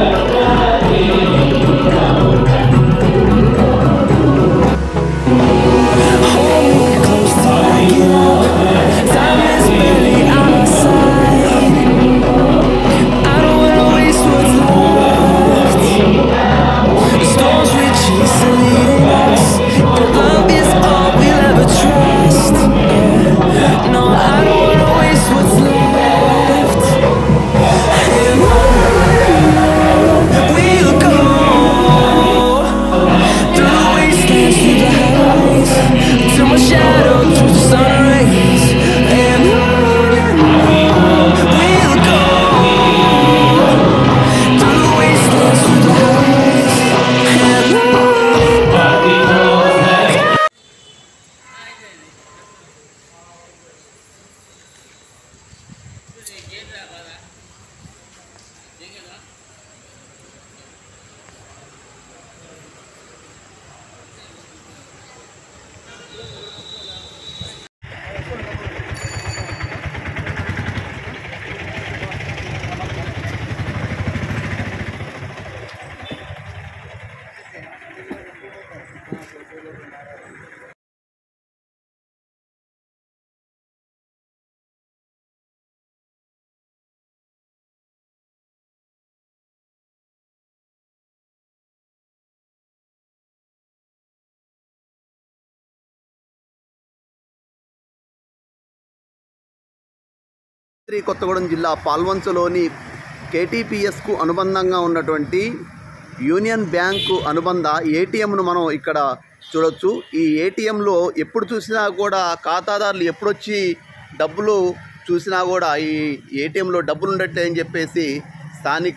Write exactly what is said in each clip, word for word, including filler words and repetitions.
కొత్తగూడెం జిల్లా పాల్వంచలోని కేటీపీఎస్కు అనుబంధంగా ఉన్నటువంటి యూనియన్ బ్యాంకు అనుబంధ ఏటీఎంను మనం ఇక్కడ చూడొచ్చు. ఈ ఏటీఎంలో ఎప్పుడు చూసినా కూడా ఖాతాదారులు ఎప్పుడొచ్చి డబ్బులు చూసినా కూడా ఈ ఏటీఎంలో డబ్బులు ఉండట్లే అని చెప్పేసి స్థానిక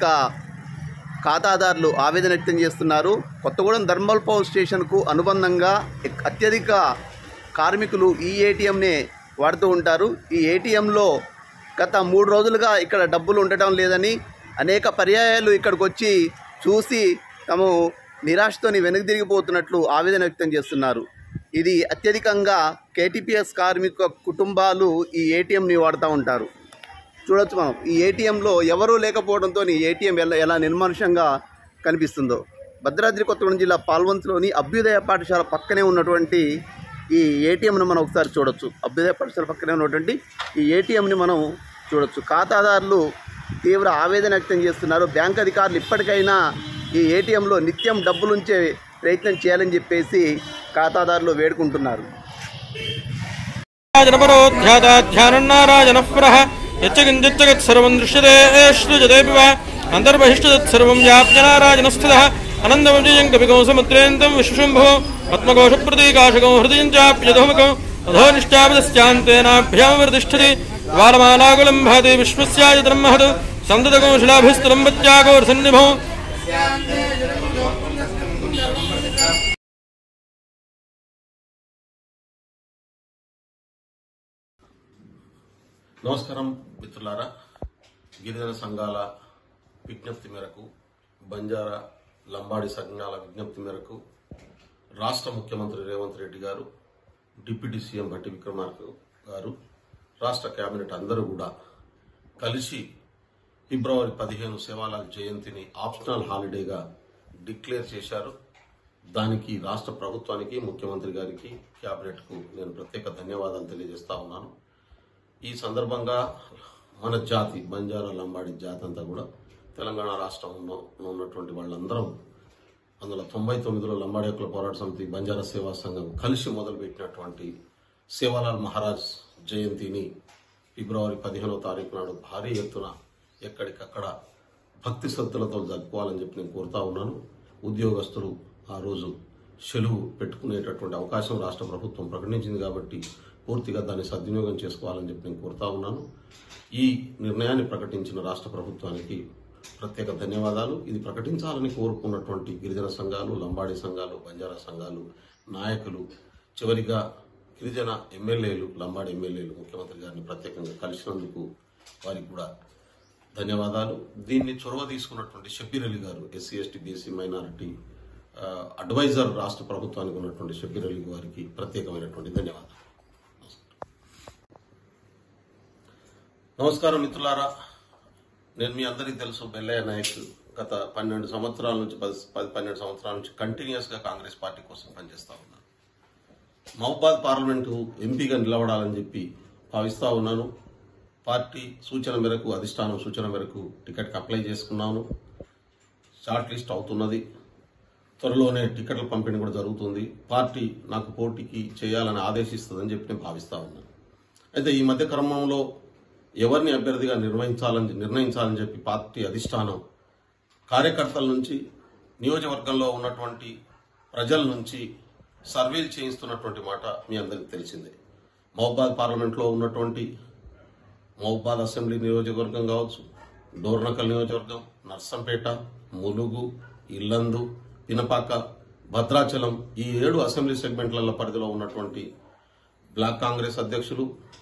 ఖాతాదారులు ఆవేదన వ్యక్తం చేస్తున్నారు. కొత్తగూడెం థర్మల్ పవర్ స్టేషన్కు అనుబంధంగా అత్యధిక కార్మికులు ఈ ఏటీఎంనే వాడుతూ ఉంటారు. ఈ ఏటీఎంలో గత మూడు రోజులుగా ఇక్కడ డబ్బులు ఉండటం లేదని అనేక పర్యాయాలు ఇక్కడికి వచ్చి చూసి తాము నిరాశతోని వెనక్కి తిరిగిపోతున్నట్లు ఆవేదన వ్యక్తం చేస్తున్నారు. ఇది అత్యధికంగా కేటీపీఎస్ కార్మిక కుటుంబాలు ఈ ఏటీఎంని వాడుతూ ఉంటారు. చూడొచ్చు మనం ఈ ఏటీఎంలో ఎవరూ లేకపోవడంతో ఏటీఎం ఎలా ఎలా నిర్మానుషంగా కనిపిస్తుందో. భద్రాద్రి కొత్తగూడెం జిల్లా పాల్వంచలోని అభ్యుదయ పాఠశాల పక్కనే ఉన్నటువంటి ఈ ఏటీఎంను మనం ఒకసారి చూడొచ్చు. అభ్యుదయ పాఠశాల పక్కనే ఉన్నటువంటి ఈ ఏటీఎంని మనం చూడొచ్చు. ఖాతాదారులు తీవ్ర ఆవేదన వ్యక్తం చేస్తున్నారు. బ్యాంక్ అధికారులు ఇప్పటికైనా ఈ ఏటీఎంలో నిత్యం డబ్బులుంచే ప్రయత్నం చేయాలని చెప్పేసి ఖాతాదారులు వేడుకుంటున్నారు. అనందమజయం కవికం సముద్రేంతం విశ్వశంభో పద్మఘోష ప్రతీకాశకం హృదయం చాప్యధోమకం అధోనిష్టాపదశ్చాంతేనాభ్యామవర్తిష్ఠతి వారమాలాకులం భాతి విశ్వస్యాయతనం మహత్ సంతతకం శిలాభిస్తరం బత్యాగోర్సన్నిభో. నమస్కారం మిత్రులారా. గిరిజన సంఘాల విజ్ఞప్తి మేరకు, బంజారా లంబాడి సంఘాల విజ్ఞప్తి మేరకు రాష్ట్ర ముఖ్యమంత్రి రేవంత్ రెడ్డి గారు, డిప్యూటీ సీఎం భట్టి విక్రమార్క గారు, రాష్ట్ర కేబినెట్ అందరూ కూడా కలిసి ఫిబ్రవరి పదిహేను సేవాలాల్ జయంతిని ఆప్షనల్ హాలిడేగా డిక్లేర్ చేశారు. దానికి రాష్ట్ర ప్రభుత్వానికి, ముఖ్యమంత్రి గారికి, కేబినెట్కు నేను ప్రత్యేక ధన్యవాదాలు తెలియజేస్తా ఉన్నాను. ఈ సందర్భంగా మన జాతి బంజారా లంబాడి జాతి అంతా కూడా తెలంగాణ రాష్ట్రంలో ఉన్నటువంటి వాళ్ళందరం, అందులో తొంభై తొమ్మిదిలో లంబాడి హక్కుల పోరాట సమితి, బంజారా సేవా సంఘం కలిసి మొదలుపెట్టినటువంటి సేవాలాల్ మహారాజ్ జయంతిని ఫిబ్రవరి పదిహేనో తారీఖు నాడు భారీ ఎత్తున ఎక్కడికక్కడ భక్తి శ్రద్ధలతో జరుపుకోవాలని చెప్పి నేను కోరుతా ఉన్నాను. ఉద్యోగస్తులు ఆ రోజు సెలవు పెట్టుకునేటటువంటి అవకాశం రాష్ట్ర ప్రభుత్వం ప్రకటించింది కాబట్టి పూర్తిగా దాన్ని సద్వినియోగం చేసుకోవాలని చెప్పి నేను కోరుతా ఉన్నాను. ఈ నిర్ణయాన్ని ప్రకటించిన రాష్ట్ర ప్రభుత్వానికి ప్రత్యేక ధన్యవాదాలు. ఇది ప్రకటించాలని కోరుకున్నటువంటి గిరిజన సంఘాలు, లంబాడి సంఘాలు, బంజారా సంఘాలు నాయకులు, చివరిగా గిరిజన ఎమ్మెల్యేలు, లంబాడి ఎమ్మెల్యేలు ముఖ్యమంత్రి గారిని ప్రత్యేకంగా కలిసినందుకు వారికి కూడా ధన్యవాదాలు. దీన్ని చొరవ తీసుకున్నటువంటి షబ్బీర్ అలీ గారు, SC ST BC minority adviser రాష్ట్ర ప్రభుత్వానికి ఉన్నటువంటి షబ్బీర్ అలీ గారికి ప్రత్యేకమైనటువంటి ధన్యవాదాలు. నమస్కారం మిత్రులారా. నేను మీ అందరికీ తెలుసు, బెల్లయ్య నాయక్ గత పన్నెండు సంవత్సరాల నుంచి పది పది పన్నెండు సంవత్సరాల నుంచి కంటిన్యూస్గా కాంగ్రెస్ పార్టీ కోసం పనిచేస్తా ఉన్నాను. మహబూబాద్ పార్లమెంటు ఎంపీగా నిలబడాలని చెప్పి భావిస్తా ఉన్నాను. పార్టీ సూచన మేరకు, అధిష్టానం సూచన మేరకు టికెట్కి అప్లై చేసుకున్నాను. షార్ట్ లిస్ట్ అవుతున్నది. త్వరలోనే టికెట్ల పంపిణీ కూడా జరుగుతుంది. పార్టీ నాకు పోటీకి చేయాలని ఆదేశిస్తుందని చెప్పి నేను భావిస్తా ఉన్నాను. అయితే ఈ మధ్య క్రమంలో ఎవరిని అభ్యర్థిగా నిర్వహించాలని నిర్ణయించాలని చెప్పి పార్టీ అధిష్టానం కార్యకర్తల నుంచి, నియోజకవర్గంలో ఉన్నటువంటి ప్రజల నుంచి సర్వేలు చేయిస్తున్నటువంటి మాట మీ అందరికీ తెలిసిందే. మహబూబాద్ పార్లమెంట్లో ఉన్నటువంటి మహబూబాద్ అసెంబ్లీ నియోజకవర్గం కావచ్చు, డోర్నకల్ నియోజకవర్గం, నర్సంపేట, ములుగు, ఇల్లందు, పినపాక, భద్రాచలం ఈ ఏడు అసెంబ్లీ సెగ్మెంట్ల పరిధిలో ఉన్నటువంటి బ్లాక్ కాంగ్రెస్ అధ్యక్షులు,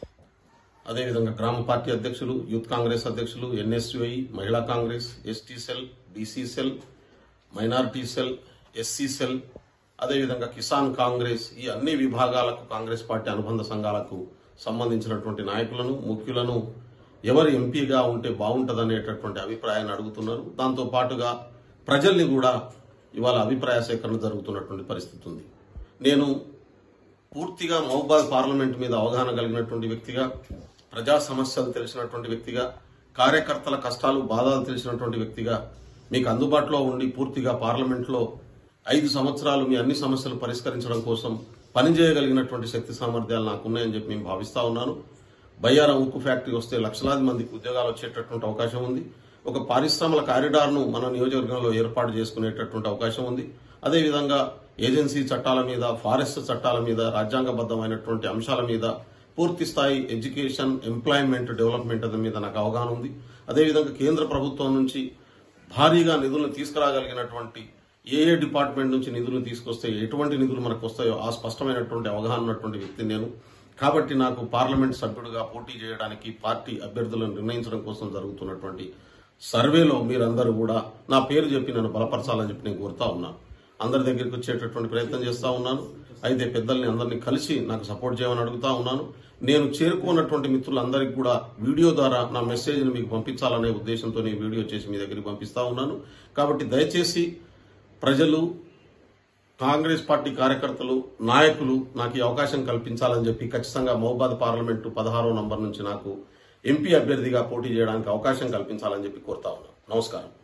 అదేవిధంగా గ్రామ పార్టీ అధ్యక్షులు, యూత్ కాంగ్రెస్ అధ్యక్షులు, NSUI, Mahila Congress, ST cell, BC cell, minority cell, SC cell, అదేవిధంగా కిసాన్ కాంగ్రెస్ ఈ అన్ని విభాగాలకు కాంగ్రెస్ పార్టీ అనుబంధ సంఘాలకు సంబంధించినటువంటి నాయకులను, ముఖ్యులను ఎవరు ఎంపీగా ఉంటే బాగుంటుందనేటటువంటి అభిప్రాయాన్ని అడుగుతున్నారు. దాంతో పాటుగా ప్రజల్ని కూడా ఇవాళ అభిప్రాయ సేకరణ జరుగుతున్నటువంటి పరిస్థితి ఉంది. నేను పూర్తిగా మహబూబాద్ పార్లమెంట్ మీద అవగాహన కలిగినటువంటి వ్యక్తిగా, ప్రజా సమస్యలు తెలిసినటువంటి వ్యక్తిగా, కార్యకర్తల కష్టాలు బాధలు తెలిసినటువంటి వ్యక్తిగా మీకు అందుబాటులో ఉండి పూర్తిగా పార్లమెంట్లో ఐదు సంవత్సరాలు మీ అన్ని సమస్యలు పరిష్కరించడం కోసం పనిచేయగలిగినటువంటి శక్తి సామర్థ్యాలు నాకున్నాయని చెప్పి మేము భావిస్తా ఉన్నాను. బయ్యారం ఉక్కు ఫ్యాక్టరీ వస్తే లక్షలాది మందికి ఉద్యోగాలు వచ్చేటటువంటి అవకాశం ఉంది. ఒక పారిశ్రామిక కారిడార్ను మన నియోజకవర్గంలో ఏర్పాటు చేసుకునేటటువంటి అవకాశం ఉంది. అదేవిధంగా ఏజెన్సీ చట్టాల మీద, ఫారెస్ట్ చట్టాల మీద, రాజ్యాంగబద్దమైనటువంటి అంశాల మీద పూర్తి స్థాయి ఎడ్యుకేషన్, ఎంప్లాయ్మెంట్, డెవలప్మెంట్ మీద నాకు అవగాహన ఉంది. అదేవిధంగా కేంద్ర ప్రభుత్వం నుంచి భారీగా నిధులను తీసుకురాగలిగినటువంటి ఏ ఏ డిపార్ట్మెంట్ నుంచి నిధులు తీసుకొస్తే ఎటువంటి నిధులు మనకు వస్తాయో ఆ స్పష్టమైనటువంటి అవగాహన ఉన్నటువంటి వ్యక్తి నేను. కాబట్టి నాకు పార్లమెంట్ సభ్యుడిగా పోటీ చేయడానికి పార్టీ అభ్యర్థులను నిర్ణయించడం కోసం జరుగుతున్నటువంటి సర్వేలో మీరందరూ కూడా నా పేరు చెప్పి నన్ను బలపరచాలని చెప్పి నేను కోరుతా ఉన్నాను. అందరి దగ్గరికి వచ్చేటటువంటి ప్రయత్నం చేస్తా ఉన్నాను. అయితే పెద్దల్ని అందరినీ కలిసి నాకు సపోర్ట్ చేయమని అడుగుతా ఉన్నాను. నేను చేరుకున్నటువంటి మిత్రులందరికీ కూడా వీడియో ద్వారా నా మెసేజ్ని మీకు పంపించాలనే ఉద్దేశంతో నేను వీడియో చేసి మీ దగ్గరికి పంపిస్తా ఉన్నాను. కాబట్టి దయచేసి ప్రజలు, కాంగ్రెస్ పార్టీ కార్యకర్తలు, నాయకులు నాకు ఈ అవకాశం కల్పించాలని చెప్పి ఖచ్చితంగా మహబూబాద్ పార్లమెంటు పదహారో నంబర్ నుంచి నాకు ఎంపీ అభ్యర్థిగా పోటీ చేయడానికి అవకాశం కల్పించాలని చెప్పి కోరుతా ఉన్నాను. నమస్కారం.